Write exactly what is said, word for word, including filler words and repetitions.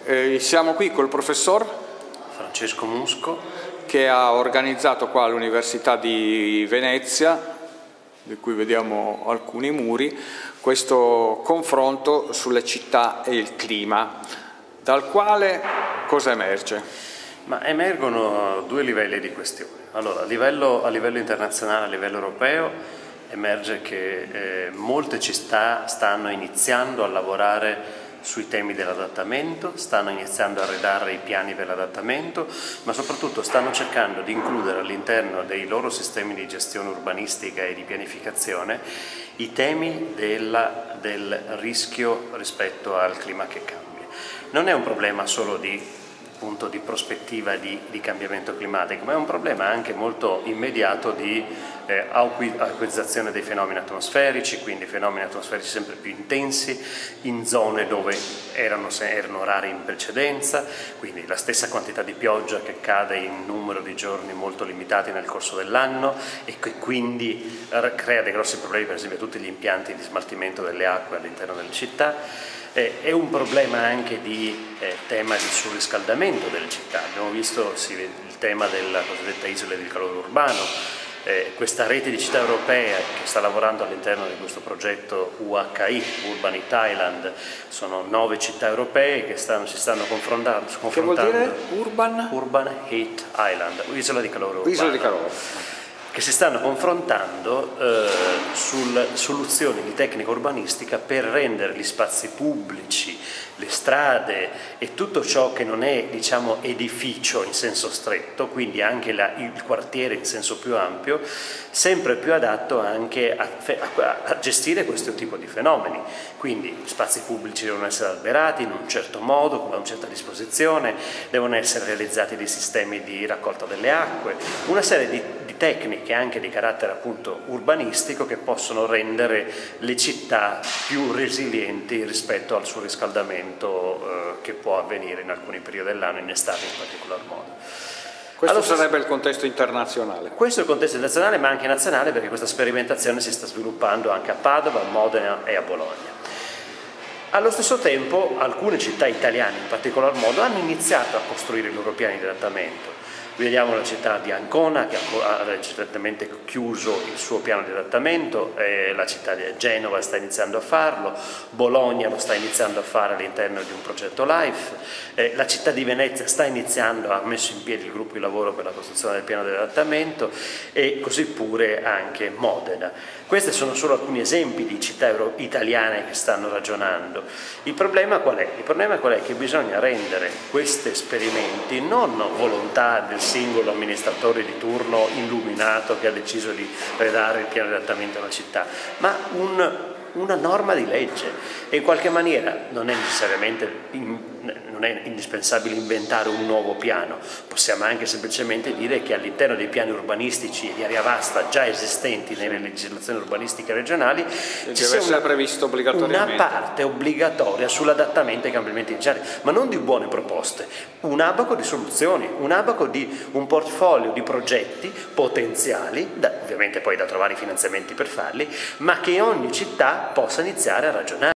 Eh, siamo qui col professor Francesco Musco, che ha organizzato qua all'Università di Venezia, di cui vediamo alcuni muri, questo confronto sulle città e il clima, dal quale cosa emerge? Ma emergono due livelli di questioni. Allora, a livello, a livello internazionale, a livello europeo, emerge che eh, molte città stanno iniziando a lavorare sui temi dell'adattamento, stanno iniziando a redigere i piani per l'adattamento, ma soprattutto stanno cercando di includere all'interno dei loro sistemi di gestione urbanistica e di pianificazione i temi della, del rischio rispetto al clima che cambia. Non è un problema solo di punto di prospettiva di, di cambiamento climatico, ma è un problema anche molto immediato di eh, acquisizione dei fenomeni atmosferici, quindi fenomeni atmosferici sempre più intensi in zone dove erano, erano rari in precedenza, quindi la stessa quantità di pioggia che cade in numero di giorni molto limitati nel corso dell'anno e che quindi crea dei grossi problemi, per esempio tutti gli impianti di smaltimento delle acque all'interno delle città. Eh, è un problema anche di eh, tema di surriscaldamento delle città. Abbiamo visto sì, il tema della cosiddetta isola del calore urbano, eh, questa rete di città europee che sta lavorando all'interno di questo progetto U H I, Urban Heat Island. Sono nove città europee che stanno, si stanno confrontando. Che vuol dire Urban? Urban Heat Island, isola di calore urbano. Isola di calore. Che si stanno confrontando eh, sulle soluzioni di tecnica urbanistica per rendere gli spazi pubblici, le strade e tutto ciò che non è, diciamo, edificio in senso stretto, quindi anche la, il quartiere in senso più ampio, sempre più adatto anche a, a, a gestire questo tipo di fenomeni. Quindi spazi pubblici devono essere alberati in un certo modo, con una certa disposizione, devono essere realizzati dei sistemi di raccolta delle acque, una serie di, di tecniche anche di carattere appunto urbanistico che possono rendere le città più resilienti rispetto al surriscaldamento eh, che può avvenire in alcuni periodi dell'anno, in estate in particolar modo. Questo allora, sarebbe il contesto internazionale. Questo è il contesto internazionale, ma anche nazionale, perché questa sperimentazione si sta sviluppando anche a Padova, a Modena e a Bologna. Allo stesso tempo alcune città italiane in particolar modo hanno iniziato a costruire i loro piani di adattamento. Vediamo la città di Ancona che ha recentemente chiuso il suo piano di adattamento, eh, la città di Genova sta iniziando a farlo, Bologna lo sta iniziando a fare all'interno di un progetto LIFE, eh, la città di Venezia sta iniziando, ha messo in piedi il gruppo di lavoro per la costruzione del piano di adattamento e così pure anche Modena. Questi sono solo alcuni esempi di città italiane che stanno ragionando. Il problema qual è? Il problema qual è? Che bisogna rendere questi esperimenti non volontà del singolo amministratore di turno illuminato che ha deciso di redare il piano di adattamento alla città, ma un, una norma di legge e in qualche maniera non è necessariamente in, non è indispensabile inventare un nuovo piano, possiamo anche semplicemente dire che all'interno dei piani urbanistici di area vasta già esistenti nelle legislazioni urbanistiche regionali ci sia una, previsto obbligatoriamente una parte obbligatoria sull'adattamento ai cambiamenti iniziali, ma non di buone proposte, un abaco di soluzioni, un abaco di un portfolio di progetti potenziali, da, ovviamente poi da trovare i finanziamenti per farli, ma che ogni città possa iniziare a ragionare.